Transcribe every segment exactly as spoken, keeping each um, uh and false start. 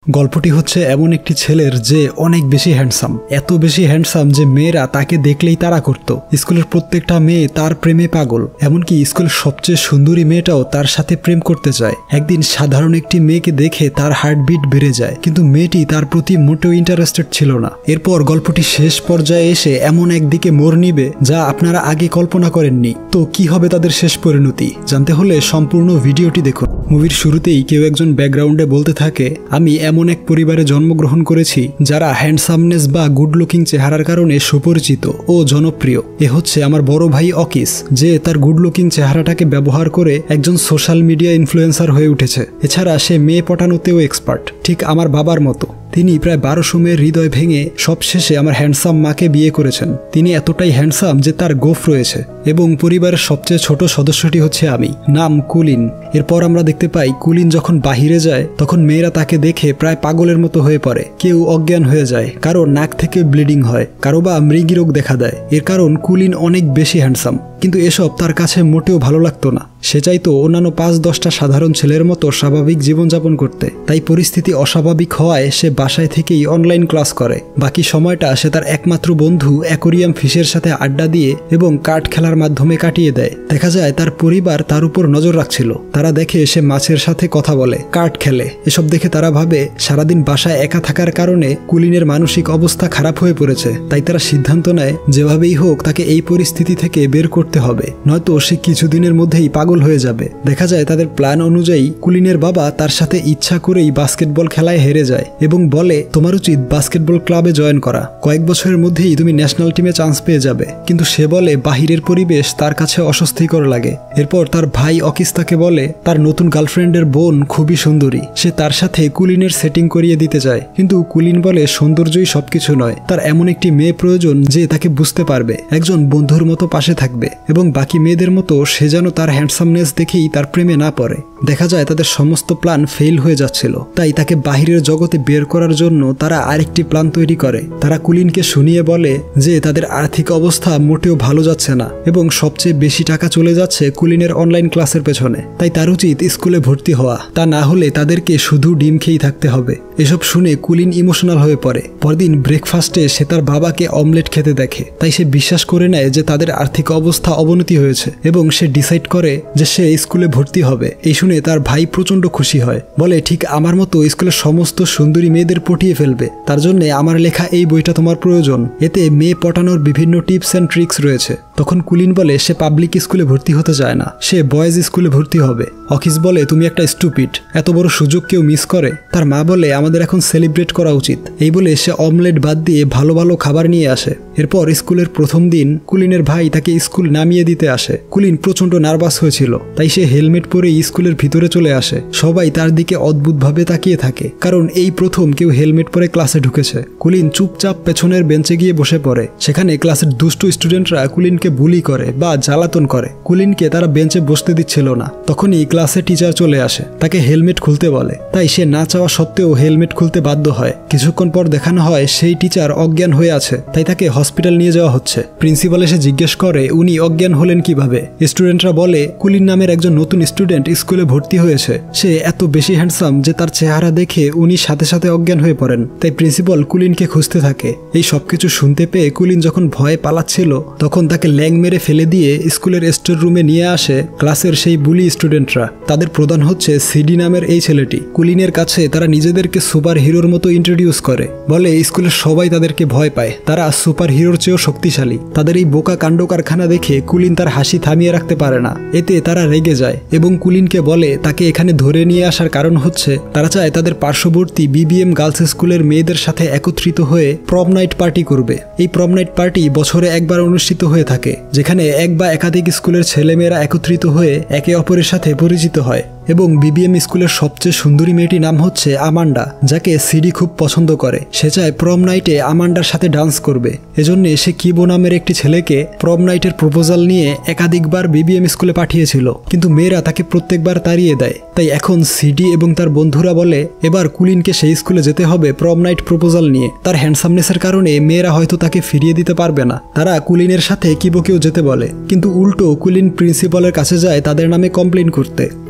গল্পটি হচ্ছে এমন একটি ছেলের যে অনেক বেশি হ্যান্ডসাম, এত বেশি হ্যান্ডসাম যে মেয়েরা তাকে দেখলেই তাড়া করত। স্কুলের প্রত্যেকটা মেয়ে তার প্রেমে পাগল, এমনকি স্কুলের সবচেয়ে সুন্দরী মেয়েটাও তার সাথে প্রেম করতে চায়। একদিন সাধারণ একটি মেয়েকে দেখে তার হার্টবিট বেড়ে যায়, কিন্তু মেয়েটি তার প্রতি মোটেও ইন্টারেস্টেড ছিল না। এরপর গল্পটি শেষ পর্যায়ে এসে এমন একদিকে মোড় নিবে যা আপনারা আগে কল্পনা করেননি। তো কি হবে তাদের শেষ পরিণতি জানতে হলে সম্পূর্ণ ভিডিওটি দেখুন। মুভির শুরুতেই কেউ একজন ব্যাকগ্রাউন্ডে বলতে থাকে, আমি এমন এক পরিবারে জন্মগ্রহণ করেছি যারা হ্যান্ডসামনেস বা গুড লুকিং চেহারার কারণে সুপরিচিত ও জনপ্রিয়। এ হচ্ছে আমার বড় ভাই অকিস, যে তার গুড লুকিং চেহারাটাকে ব্যবহার করে একজন সোশ্যাল মিডিয়া ইনফ্লুয়েন্সার হয়ে উঠেছে। এছাড়া সে মেয়ে পটানোতেও এক্সপার্ট, ঠিক আমার বাবার মতো। তিনি প্রায় বারোশো মেয়ের হৃদয় ভেঙে সবশেষে আমার হ্যান্ডসাম মাকে বিয়ে করেছেন। তিনি এতটাই হ্যান্ডসাম যে তার গোফ রয়েছে, এবং পরিবারের সবচেয়ে ছোট সদস্যটি হচ্ছে আমি, নাম কুলিন। এরপর আমরা দেখতে পাই কুলিন যখন বাহিরে যায় তখন মেয়েরা তাকে দেখে প্রায় পাগলের মতো হয়ে পড়ে। কেউ অজ্ঞান হয়ে যায়, কারো নাক থেকে ব্লিডিং হয়, কারো বা মৃগী রোগ দেখা দেয়। এর কারণ কুলিন অনেক বেশি হ্যান্ডসাম, কিন্তু এসব তার কাছে মোটেও ভালো লাগতো না। সে চাইতো অন্যান্য পাঁচ দশটা সাধারণ ছেলের মতো স্বাভাবিক জীবনযাপন করতে। তাই পরিস্থিতি অস্বাভাবিক হওয়ায় সে বাসায় থেকেই অনলাইন ক্লাস করে। বাকি সময়টা সে তার একমাত্র বন্ধু অ্যাকোরিয়াম ফিশের সাথে আড্ডা দিয়ে এবং কার্ড খেলার মাধ্যমে কাটিয়ে দেয়। দেখা যায় তার পরিবার তার উপর নজর রাখছিল। তারা দেখে সে মাছের সাথে কথা বলে, কার্ড খেলে। এসব দেখে তারা ভাবে সারাদিন বাসায় একা থাকার কারণে কুলিনের মানসিক অবস্থা খারাপ হয়ে পড়েছে। তাই তারা সিদ্ধান্ত নেয় যেভাবেই হোক তাকে এই পরিস্থিতি থেকে বের করতে হবে, নয়তো সে কিছুদিনের মধ্যেই পাগল হয়ে যাবে। দেখা যায় তাদের প্ল্যান অনুযায়ী কুলিনের বাবা তার সাথে ইচ্ছা করেই বাস্কেটবল খেলায় হেরে যায় এবং বলে, তোমার উচিত বাস্কেটবল ক্লাবে জয়েন করা, কয়েক বছরের মধ্যেই তুমি ন্যাশনাল টিমে চান্স পেয়ে যাবে। কিন্তু সে বলে বাহিরের পরিবেশ তার কাছে অস্বস্তিকর লাগে। এরপর তার ভাই অকিস তাকে বলে তার নতুন গার্লফ্রেন্ডের বোন খুবই সুন্দরী, সে তার সাথে কুলিনের সেটিং করিয়ে দিতে চায়। কিন্তু কুলিন বলে সৌন্দর্যই সবকিছু নয়, তার এমন একটি মেয়ে প্রয়োজন যে তাকে বুঝতে পারবে, একজন বন্ধুর মতো পাশে থাকবে, এবং বাকি মেয়েদের মতো সে যেন তার হ্যান্ডসামনেস দেখেই তার প্রেমে না পড়ে। দেখা যায় তাদের সমস্ত প্ল্যান ফেল হয়ে যাচ্ছিল। তাই তাকে বাহিরের জগতে বের করার জন্য তারা আরেকটি প্ল্যান তৈরি করে। তারা কুলিনকে শুনিয়ে বলে যে তাদের আর্থিক অবস্থা মোটেও ভালো যাচ্ছে না এবং সবচেয়ে বেশি টাকা চলে যাচ্ছে কুলিনের অনলাইন ক্লাসের পেছনে। তাই তার উচিত স্কুলে ভর্তি হওয়া, তা না হলে তাদেরকে শুধু ডিম খেয়েই থাকতে হবে। এসব শুনে কুলিন ইমোশনাল হয়ে পড়ে। পরদিন ব্রেকফাস্টে সে তার বাবাকে অমলেট খেতে দেখে। তাই সে বিশ্বাস করে নেয় যে তাদের আর্থিক অবস্থা অবনতি হয়েছে এবং সে ডিসাইড করে যে সে স্কুলে ভর্তি হবে। এই শুনে তার ভাই প্রচন্ড খুশি হয়, বলে ঠিক আমার মতো স্কুলের সমস্ত সুন্দরী মেয়েদের পটিয়ে ফেলবে, তার জন্য আমার লেখা এই বইটা তোমার প্রয়োজন, এতে মেয়ে পটানোর বিভিন্ন টিপস অ্যান্ড ট্রিক্স রয়েছে। তখন কুলিন বলে সে পাবলিক স্কুলে ভর্তি হতে চায় না, সে বয়েজ স্কুলে ভর্তি হবে। অকিস বলে তুমি একটা স্টুপিড, এত বড় সুযোগ কেউ মিস করে। তার মা বলে আমাদের এখন সেলিব্রেট করা উচিত। এই বলে সে অমলেট বাদ দিয়ে ভালো ভালো খাবার নিয়ে আসে। এরপর স্কুলের প্রথম দিন কুলিনের ভাই তাকে স্কুল নামিয়ে দিতে আসে। কুলিন প্রচন্ড নার্ভাস হয়েছিল, তাই সে হেলমেট পরে স্কুলের ভিতরে চলে আসে। সবাই তার দিকে অদ্ভুতভাবে তাকিয়ে থাকে, কারণ এই প্রথম কেউ হেলমেট পরে ক্লাসে ঢুকেছে। কুলিন চুপচাপ পেছনের বেঞ্চে গিয়ে বসে পড়ে। সেখানে ক্লাসের দুষ্টু স্টুডেন্টরা কুলিনকে বুলি করে বা জ্বালাতন করে। কুলিনকে তারা বেঞ্চে বসতে দিচ্ছিল না। তখনই ক্লাসে টিচার চলে আসে, তাকে হেলমেট খুলতে বলে। তাই সে না চাওয়া সত্ত্বেও হেলমেট খুলতে বাধ্য হয়। কিছুক্ষণ পর দেখানো হয় সেই টিচার অজ্ঞান হয়ে আছে, তাই তাকে হসপিটাল নিয়ে যাওয়া হচ্ছে। প্রিন্সিপাল এসে জিজ্ঞেস করে উনি অজ্ঞান হলেন কিভাবে। স্টুডেন্টরা বলে কুলিন নামের একজন নতুন স্টুডেন্ট স্কুলে ভর্তি হয়েছে, সে এত বেশি হ্যান্ডসাম যে তার চেহারা দেখে উনি সাথে সাথে অজ্ঞান হয়ে পড়েন। তাই প্রিন্সিপাল কুলিনকে খুঁজতে থাকে। এই সবকিছু শুনতে পেয়ে কুলিন যখন ভয়ে পালাচ্ছিল তখন তাকে ল্যাং মেরে ফেলে দিয়ে স্কুলের স্টোর রুমে নিয়ে আসে ক্লাসের সেই বুলি স্টুডেন্টরা। তাদের প্রধান হচ্ছে সিডি নামের এই ছেলেটি। কুলিনের কাছে তারা নিজেদেরকে সুপার হিরোর মতো ইন্ট্রোডিউস করে, বলে স্কুলের সবাই তাদেরকে ভয় পায়, তারা সুপার হিরোর চেয়েও শক্তিশালী। তাদের এই বোকা কাণ্ড কারখানা দেখে কুলিন তার হাসি থামিয়ে রাখতে পারে না। এতে তারা রেগে যায় এবং কুলিনকে বলে তাকে এখানে ধরে নিয়ে আসার কারণ হচ্ছে তারা চায় তাদের পার্শ্ববর্তী বিবিএম গার্লস স্কুলের মেয়েদের সাথে একত্রিত হয়ে প্রম নাইট পার্টি করবে। এই প্রম নাইট পার্টি বছরে একবার অনুষ্ঠিত হয়ে থাকে, যেখানে এক বা একাধিক স্কুলের ছেলেমেয়েরা একত্রিত হয়ে একে অপরের সাথে পরিচিত হয়। এবং বিবিএম স্কুলের সবচেয়ে সুন্দরী মেয়েটির নাম হচ্ছে আমান্ডা, যাকে সিডি খুব পছন্দ করে। সে চায় প্রম নাইটে আমান্ডার সাথে ডান্স করবে। এজন্য সে কিবো নামের একটি ছেলেকে প্রম নাইটের প্রপোজাল নিয়ে একাধিকবার বিবিএম স্কুলে পাঠিয়েছিল, কিন্তু মেয়েরা তাকে প্রত্যেকবার তাড়িয়ে দেয়। তাই এখন সিডি এবং তার বন্ধুরা বলে এবার কুলিনকে সেই স্কুলে যেতে হবে প্রম নাইট প্রপোজাল নিয়ে। তার হ্যান্ডসামনেসের কারণে মেয়েরা হয়তো তাকে ফিরিয়ে দিতে পারবে না। তারা কুলিনের সাথে কিবোকেও যেতে বলে, কিন্তু উল্টো কুলিন প্রিন্সিপালের কাছে যায় তাদের নামে কমপ্লেন করতে।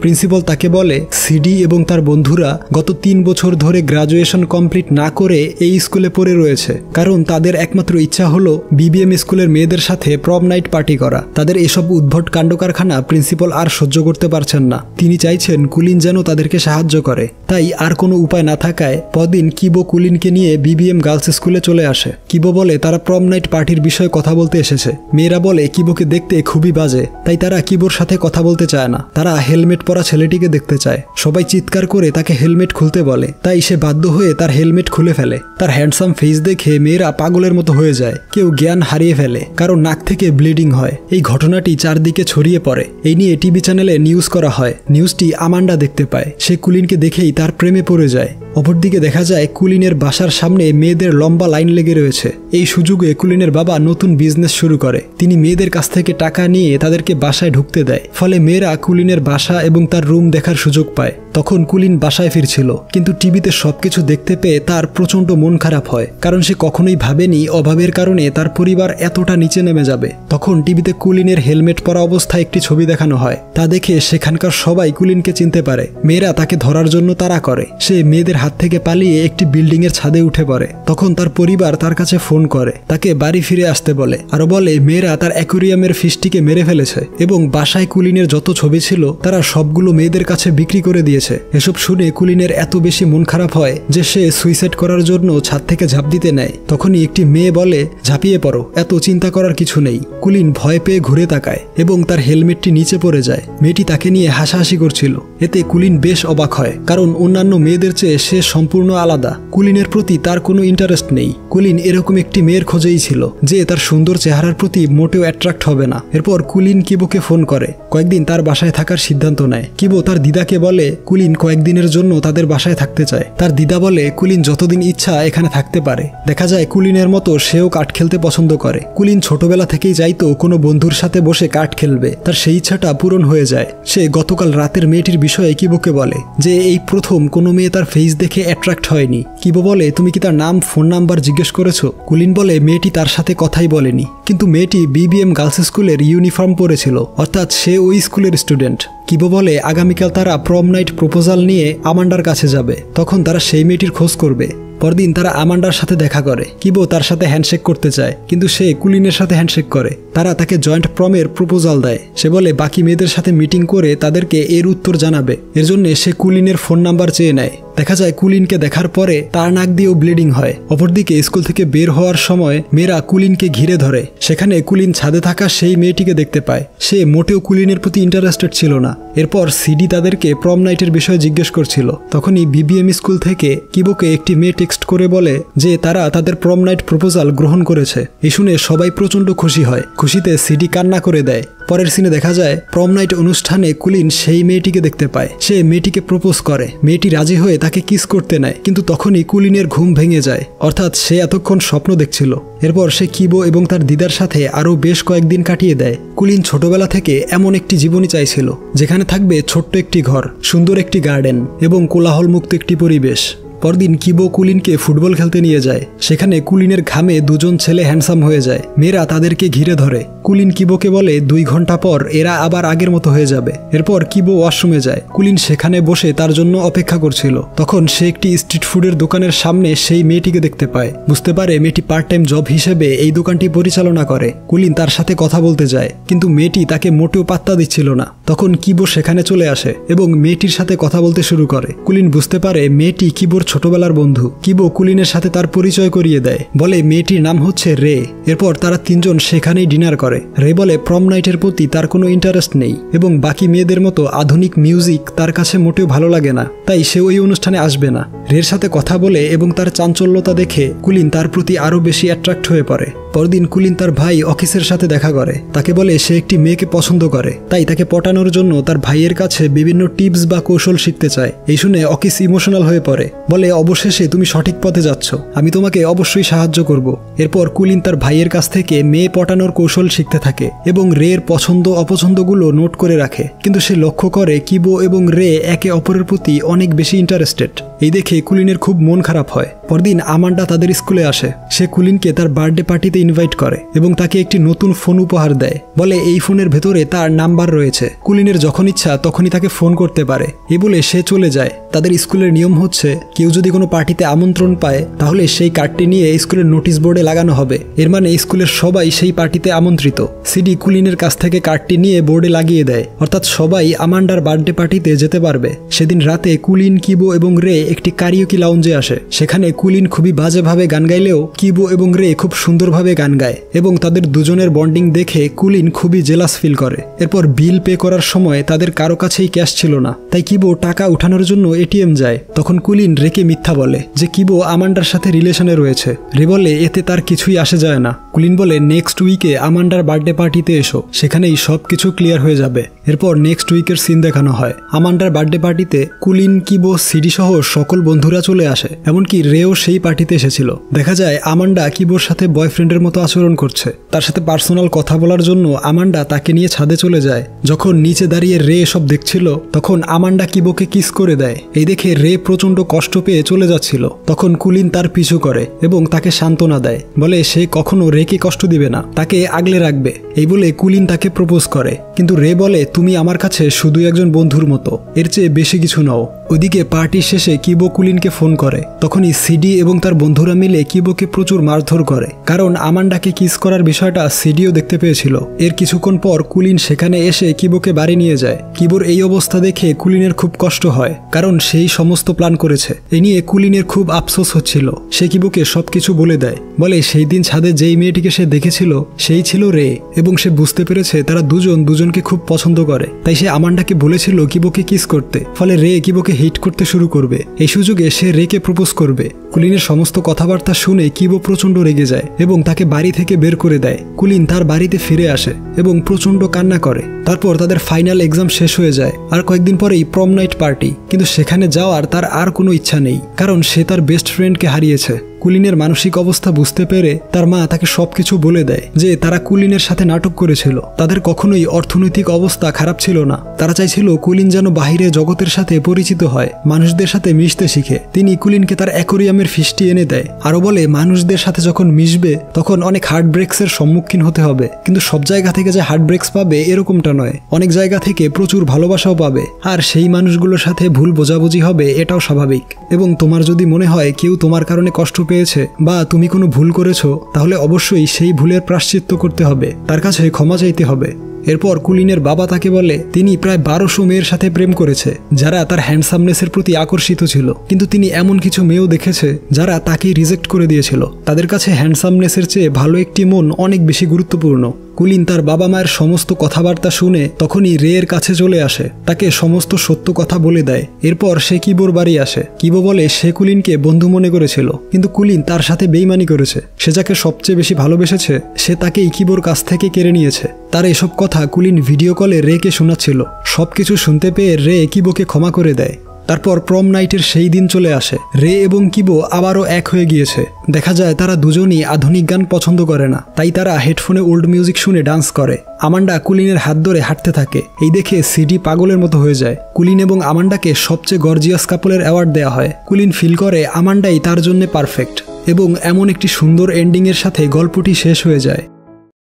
প্রিন্সিপাল তাকে বলে সিডি এবং তার বন্ধুরা গত তিন বছর ধরে গ্রাজুয়েশন কমপ্লিট না করে এই স্কুলে পড়ে রয়েছে, কারণ তাদের একমাত্র ইচ্ছা হলো বিবিএম স্কুলের মেয়েদের সাথে প্রম নাইট পার্টি করা। তাদের এসব উদ্ভট কাণ্ড কারখানা প্রিন্সিপাল আর সহ্য করতে পারছেন না। তিনি চাইছেন কুলিন যেন তাদেরকে সাহায্য করে। তাই আর কোনো উপায় না থাকায় পরদিন কিবো কুলিনকে নিয়ে বিবিএম গার্লস স্কুলে চলে আসে। কিবো বলে তারা প্রম নাইট পার্টির বিষয়ে কথা বলতে এসেছে। মেয়েরা বলে কিবোকে দেখতে খুবই বাজে, তাই তারা কিবোর সাথে কথা বলতে চায় না। তারা হেলমেট পরা ছেলেটিকে দেখতে চায়। সবাই চিৎকার করে তাকে হেলমেট খুলতে বলে, তাই সে বাধ্য হয়ে তার হেলমেট খুলে ফেলে। তার হ্যান্ডসাম ফেস দেখে মেয়েরা পাগলের মতো হয়ে যায়। কেউ জ্ঞান হারিয়ে ফেলে, কারণ নাক থেকে ব্লিডিং হয়। এই ঘটনাটি চারদিকে ছড়িয়ে পড়ে। এই নিয়ে টিভি চ্যানেলে নিউজ করা হয়। নিউজটি আমান্ডা দেখতে পায়। সে কুলিনকে দেখেই তার প্রেমে পড়ে যায়। অপরদিকে দেখা যায় কুলিনের বাসার সামনে মেয়েদের লম্বা লাইন লেগে রয়েছে। এই সুযোগে কুলিনের বাবা নতুন বিজনেস শুরু করে। তিনি মেয়েদের কাছ থেকে টাকা নিয়ে তাদেরকে বাসায় ঢুকতে দেয়। ফলে মেয়েরা কুলিনের বাসা এবং তার রুম দেখার সুযোগ পায়। তখন কুলিন বাসায় ফিরছিল, কিন্তু টিভিতে সবকিছু দেখতে পেয়ে তার প্রচন্ড মন খারাপ হয়, কারণ সে কখনোই ভাবেনি অভাবের কারণে তার পরিবার এতটা নিচে নেমে যাবে। তখন টিভিতে কুলিনের হেলমেট পরা অবস্থায় একটি ছবি দেখানো হয়। তা দেখে সেখানকার সবাই কুলিনকে চিনতে পারে। মেয়েরা তাকে ধরার জন্য তাড়া করে। সে মেয়েদের হাত থেকে পালিয়ে একটি বিল্ডিং এর ছাদে উঠে পড়ে। তখন তার পরিবার তার কাছে ফোন করে, তাকে বাড়ি ফিরে আসতে বলে। আরো বলে মেয়েরা তার অ্যাকুরিয়ামের ফিশটিকে মেরে ফেলেছে এবং বাসায় কুলিনের যত ছবি ছিল তারা সবগুলো মেয়েদের কাছে বিক্রি করে দিয়েছে। এসব শুনে কুলিনের এত বেশি মন খারাপ হয় যে সে সুইসাইড করার জন্য ছাদ থেকে ঝাঁপ দিতে নেয়। তখনই একটি মেয়ে বলে, ঝাঁপিয়ে পড়ো, এত চিন্তা করার কিছু নেই। কুলিন ভয় পেয়ে ঘুরে তাকায় এবং তার হেলমেটটি নিচে পড়ে যায়। মেয়েটি তাকে নিয়ে হাসাহাসি করছিল। এতে কুলিন বেশ অবাক হয়, কারণ অন্যান্য মেয়েদের চেয়ে সে সম্পূর্ণ আলাদা। কুলিনের প্রতি তার কোনো ইন্টারেস্ট নেই। কুলিন এরকম একটি মেয়ের খোঁজেই ছিল যে তার সুন্দর চেহারার প্রতি মোটেও অ্যাট্রাক্ট হবে না। এরপর কুলিন কিবোকে ফোন করে কয়েকদিন তার বাসায় থাকার সিদ্ধান্ত নেয়। কিবো তার দিদাকে বলে কুলিন কয়েকদিনের জন্য তাদের বাসায় থাকতে চায়। তার দিদা বলে কুলিন যতদিন ইচ্ছা এখানে থাকতে পারে। দেখা যায় কুলিনের মতো সেও কাঠ খেলতে পছন্দ করে। কুলিন ছোটবেলা থেকেই যাইতো কোনো বন্ধুর সাথে বসে কাঠ খেলবে। তার সেই ইচ্ছাটা পূরণ হয়ে যায়। সে গতকাল রাতের মেয়েটির বিষয়ে কিবোকে বলে যে এই প্রথম কোনো মেয়ে তার ফেস দেখে অ্যাট্রাক্ট হয়নি। কিবো বলে তুমি কি তার নাম ফোন নাম্বার জিজ্ঞেস করেছো? কুলিন বলে মেয়েটি তার সাথে কথাই বলেনি, কিন্তু মেয়েটি বিবিএম গার্লস স্কুলের ইউনিফর্ম পরেছিল, অর্থাৎ সে ওই স্কুলের স্টুডেন্ট। কিবো বলে আগামীকাল তারা প্রম নাইট প্রপোজাল নিয়ে আমান্ডার কাছে যাবে, তখন তারা সেই মেয়েটির খোঁজ করবে। পরদিন তারা আমান্ডার সাথে দেখা করে। কিবো তার সাথে হ্যান্ডশেক করতে চায়, কিন্তু সে কুলিনের সাথে হ্যান্ডশেক করে। তারা তাকে জয়েন্ট প্রমের প্রপোজাল দেয়। সে বলে বাকি মেয়েদের সাথে মিটিং করে তাদেরকে এর উত্তর জানাবে। এর জন্য সে কুলিনের ফোন নাম্বার চেয়ে নেয়। দেখা যায় কুলিনকে দেখার পরে তার নাক দিয়েও ব্লিডিং হয়। অপরদিকে স্কুল থেকে বের হওয়ার সময় মেয়েরা কুলিনকে ঘিরে ধরে। সেখানে কুলিন ছাদে থাকা সেই মেয়েটিকে দেখতে পায়। সে মোটেও কুলিনের প্রতি ইন্টারেস্টেড ছিল না। এরপর সিডি তাদেরকে প্রম নাইটের বিষয়ে জিজ্ঞেস করছিল। তখনই বিবিএম স্কুল থেকে কিবোকে একটি মেয়ে টেক্সট করে বলে যে তারা তাদের প্রম নাইট প্রপোজাল গ্রহণ করেছে। এই শুনে সবাই প্রচন্ড খুশি হয়। খুশিতে সিডি কান্না করে দেয়। পরের সিনে দেখা যায় প্রম নাইট অনুষ্ঠানে কুলিন সেই মেয়েটিকে দেখতে পায়। সে মেয়েটিকে প্রপোজ করে। মেয়েটি রাজি হয়ে তাকে কিস করতে নেয়, কিন্তু তখনই কুলিনের ঘুম ভেঙে যায়, অর্থাৎ সে এতক্ষণ স্বপ্ন দেখছিল। এরপর সে কিবো এবং তার দিদার সাথে আরও বেশ কয়েকদিন কাটিয়ে দেয়। কুলিন ছোটবেলা থেকে এমন একটি জীবনই চাইছিল যেখানে থাকবে ছোট্ট একটি ঘর, সুন্দর একটি গার্ডেন এবং কোলাহলমুক্ত একটি পরিবেশ। পরদিন কিবো কুলিনকে ফুটবল খেলতে নিয়ে যায়। সেখানে কুলিনের ঘামে দুজন ছেলে হ্যান্ডসাম হয়ে যায়। মেয়েরা তাদেরকে ঘিরে ধরে। কুলিন কিবোকে বলে দুই ঘন্টা পর এরা আবার আগের মতো হয়ে যাবে। এরপর কিবো ওয়াশরুমে যায়। কুলিন সেখানে বসে তার জন্য অপেক্ষা করছিল। তখন সে একটি স্ট্রিট ফুডের দোকানের সামনে সেই মেয়েটিকে দেখতে পায়। বুঝতে পারে মেয়েটি পার্ট টাইম জব হিসেবে এই দোকানটি পরিচালনা করে। কুলিন তার সাথে কথা বলতে যায়, কিন্তু মেয়েটি তাকে মোটেও পাত্তা দিচ্ছিল না। তখন কিবো সেখানে চলে আসে এবং মেয়েটির সাথে কথা বলতে শুরু করে। কুলিন বুঝতে পারে মেয়েটি কিবোর ছোটবেলার বন্ধু। কিবো কুলিনের সাথে তার পরিচয় করিয়ে দেয়, বলে মেয়েটির নাম হচ্ছে রে। এরপর তারা তিনজন সেখানেই ডিনার করে। রে বলে প্রম নাইটের প্রতি তার কোনো ইন্টারেস্ট নেই এবং বাকি মেয়েদের মতো আধুনিক মিউজিক তার কাছে মোটেও ভালো লাগে না, তাই সে ওই অনুষ্ঠানে আসবে না। রের সাথে কথা বলে এবং তার চাঞ্চল্যতা দেখে কুলিন তার প্রতি আরো বেশি অ্যাট্রাক্ট হয়ে পড়ে। পরদিন কুলিন তার ভাই অকিসের সাথে দেখা করে। তাকে বলে সে একটি মেয়েকে পছন্দ করে, তাই তাকে পটানোর জন্য তার ভাইয়ের কাছে বিভিন্ন টিপস বা কৌশল শিখতে চায়। এই শুনে অকিস ইমোশনাল হয়ে পড়ে, বলে অবশেষে তুমি সঠিক পথে যাচ্ছ, আমি তোমাকে অবশ্যই সাহায্য করব। এরপর কুলিন তার ভাইয়ের কাছ থেকে মেয়ে পটানোর কৌশল শিখে শিখতে থাকে এবং রের পছন্দ অপছন্দগুলো নোট করে রাখে। কিন্তু সে লক্ষ্য করে কিবো এবং রে একে অপরের প্রতি অনেক বেশি ইন্টারেস্টেড। এই দেখে কুলিনের খুব মন খারাপ হয়। পরদিন আমান্ডা তাদের স্কুলে আসে। সে কুলিনকে তার বার্থডে পার্টিতে ইনভাইট করে এবং তাকে একটি নতুন ফোন উপহার দেয়। বলে এই ফোনের ভেতরে তার নাম্বার রয়েছে, কুলিনের যখন ইচ্ছা তখনই তাকে ফোন করতে পারে। এই বলে সে চলে যায়। তাদের স্কুলের নিয়ম হচ্ছে কেউ যদি কোনো পার্টিতে আমন্ত্রণ পায় তাহলে সেই কার্ডটি নিয়ে স্কুলের নোটিশ বোর্ডে লাগানো হবে। এর মানে স্কুলের সবাই সেই পার্টিতে আমন্ত্রিত। সিডি কুলিনের কাছ থেকে কার্ডটি নিয়ে বোর্ডে লাগিয়ে দেয়, অর্থাৎ সবাই আমান্ডার বার্থডে পার্টিতে যেতে পারবে। সেদিন রাতে কুলিন, কিবো এবং রে একটি কারিওকি লাউঞ্জে আসে। সেখানে কুলিন খুবই বাজেভাবে গান গাইলেও কিবো এবং রে খুব সুন্দরভাবে গান গায় এবং তাদের দুজনের বন্ডিং দেখে কুলিন খুবই জেলাস ফিল করে। এরপর বিল পে করার সময় তাদের কারো কাছেই ক্যাশ ছিল না, তাই কিবো টাকা উঠানোর জন্য এটিএম যায়। তখন কুলিন রেকে মিথ্যা বলে যে কিবো আমান্ডার সাথে রিলেশনে রয়েছে। রে বলে এতে তার কিছুই আসে যায় না। কুলিন বলে নেক্সট উইকে আমান্ডার বার্থডে পার্টিতে এসো, সেখানেই সব কিছু ক্লিয়ার হয়ে যাবে। এরপর নেক্সট উইকের সিন দেখানো হয়। আমান্ডার বার্থডে পার্টিতে কুলিন, কিবো, সিডি সহ সকল বন্ধুরা চলে আসে, এমনকি রেও সেই পার্টিতে এসেছিল। দেখা যায় আমান্ডা কিবোর সাথে বয়ফ্রেন্ডের মতো আচরণ করছে। তার সাথে পার্সোনাল কথা বলার জন্য আমান্ডা তাকে নিয়ে ছাদে চলে যায়। যখন নিচে দাঁড়িয়ে রে এসব দেখছিল তখন আমান্ডা কিবোকে কিস করে দেয়। এই দেখে রে প্রচন্ড কষ্ট পেয়ে চলে যাচ্ছিল। তখন কুলিন তার পিছু করে এবং তাকে সান্ত্বনা দেয়, বলে সে কখনো রেকে কষ্ট দিবে না, তাকে আগলে রাখবে। এই বলে কুলিন তাকে প্রপোজ করে, কিন্তু রে বলে তুমি আমার কাছে শুধু একজন বন্ধুর মতো, এর চেয়ে বেশি কিছু নও। ওইদিকে পার্টির শেষে কিবো কুলিনকে ফোন করে। তখনই সিডি এবং তার বন্ধুরা মিলে কিবোকে প্রচুর মারধর করে, কারণ আমান্ডাকে কিস করার বিষয়টা সিডিও দেখতে পেয়েছিল। এর কিছুক্ষণ পর কুলিন সেখানে এসে কিবোকে বাড়ি নিয়ে যায়। কিবোর এই অবস্থা দেখে কুলিনের খুব কষ্ট হয়, কারণ সেই সমস্ত প্ল্যান করেছে। এ নিয়ে কুলিনের খুব আফসোস হচ্ছিল। সে কিবোকে সবকিছু বলে দেয়, বলে সেই দিন ছাদে যেই মেয়েটিকে সে দেখেছিল সেই ছিল রে এবং সে বুঝতে পেরেছে তারা দুজন দুজনকে খুব পছন্দ করে। তাই সে আমান্ডাকে বলেছিল কিবোকে কিস করতে, ফলে রে কিবোকে হিট করতে শুরু করবে। এই সুযোগে সে রেকে প্রপোজ করবে। কুলিনের সমস্ত কথাবার্তা শুনে কিবো প্রচন্ড রেগে যায় এবং তাকে বাড়ি থেকে বের করে দেয়। কুলিন তার বাড়িতে ফিরে আসে এবং প্রচন্ড কান্না করে। তারপর তাদের ফাইনাল এক্সাম শেষ হয়ে যায়। আর কয়েকদিন পরেই প্রম নাইট পার্টি, কিন্তু সেখানে যাওয়ার তার আর কোনো ইচ্ছা নেই, কারণ সে তার বেস্ট ফ্রেন্ডকে হারিয়েছে। কুলিনের মানসিক অবস্থা বুঝতে পেরে তার মা তাকে সবকিছু বলে দেয় যে তারা কুলিনের সাথে নাটক করেছিল। তাদের কখনোই অর্থনৈতিক অবস্থা খারাপ ছিল না। তারা চাইছিল কুলিন যেন বাহিরে জগতের সাথে পরিচিত হয়, মানুষদের সাথে মিশতে শিখে। তিনি কুলিনকে তার অ্যাকোরিয়ামের ফিশটি এনে দেয়। আরো বলে মানুষদের সাথে যখন মিশবে তখন অনেক হার্ট ব্রেকসের সম্মুখীন হতে হবে, কিন্তু সব জায়গা থেকে যে হার্ট ব্রেকস পাবে এরকমটা নয়, অনেক জায়গা থেকে প্রচুর ভালোবাসাও পাবে। আর সেই মানুষগুলোর সাথে ভুল বোঝাবুঝি হবে, এটাও স্বাভাবিক। এবং তোমার যদি মনে হয় কেউ তোমার কারণে কষ্ট পেয়েছে বা তুমি কোনো ভুল করেছো, তাহলে অবশ্যই সেই ভুলের প্রায়শ্চিত্ত করতে হবে, তার কাছে ক্ষমা চাইতে হবে। এরপর কুলিনের বাবা তাকে বলে তিনি প্রায় বারোশো মেয়ের সাথে প্রেম করেছে যারা তার হ্যান্ডসামনেসের প্রতি আকর্ষিত ছিল, কিন্তু তিনি এমন কিছু মেয়েও দেখেছে যারা তাকে রিজেক্ট করে দিয়েছিল। তাদের কাছে হ্যান্ডসামনেসের চেয়ে ভালো একটি মন অনেক বেশি গুরুত্বপূর্ণ। কুলিন তার বাবা মায়ের সমস্ত কথাবার্তা শুনে তখনই রে এর কাছে চলে আসে, তাকে সমস্ত সত্য কথা বলে দেয়। এরপর সে কিবোর বাড়ি আসে। কিবো বলে সে কুলিনকে বন্ধু মনে করেছিল, কিন্তু কুলিন তার সাথে বেইমানি করেছে। সে যাকে সবচেয়ে বেশি ভালোবেসেছে সে তাকে কিবোর কাছ থেকে কেড়ে নিয়েছে। তার এসব কথা কুলিন ভিডিও কলে রেকে শোনাচ্ছিল। সবকিছু শুনতে পেয়ে রে কিবোকে ক্ষমা করে দেয়। তারপর প্রম নাইটের সেই দিন চলে আসে। রে এবং কিবো আবারও এক হয়ে গিয়েছে। দেখা যায় তারা দুজনই আধুনিক গান পছন্দ করে না, তাই তারা হেডফোনে ওল্ড মিউজিক শুনে ডান্স করে। আমান্ডা কুলিনের হাত ধরে হাঁটতে থাকে। এই দেখে সিডি পাগলের মতো হয়ে যায়। কুলিন এবং আমান্ডাকে সবচেয়ে গর্জিয়াস কাপলের অ্যাওয়ার্ড দেওয়া হয়। কুলিন ফিল করে আমান্ডাই তার জন্য পারফেক্ট এবং এমন একটি সুন্দর এন্ডিংয়ের সাথে গল্পটি শেষ হয়ে যায়।